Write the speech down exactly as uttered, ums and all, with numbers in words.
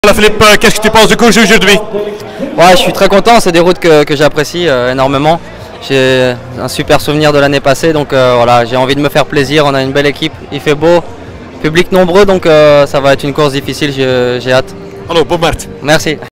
Voilà Philippe, qu'est-ce que tu penses du course aujourd'hui? Ouais, je suis très content, c'est des routes que, que j'apprécie euh, énormément. J'ai un super souvenir de l'année passée, donc euh, voilà, j'ai envie de me faire plaisir, on a une belle équipe, il fait beau, public nombreux, donc euh, ça va être une course difficile, j'ai hâte. Hallo, Bob Mert. Merci.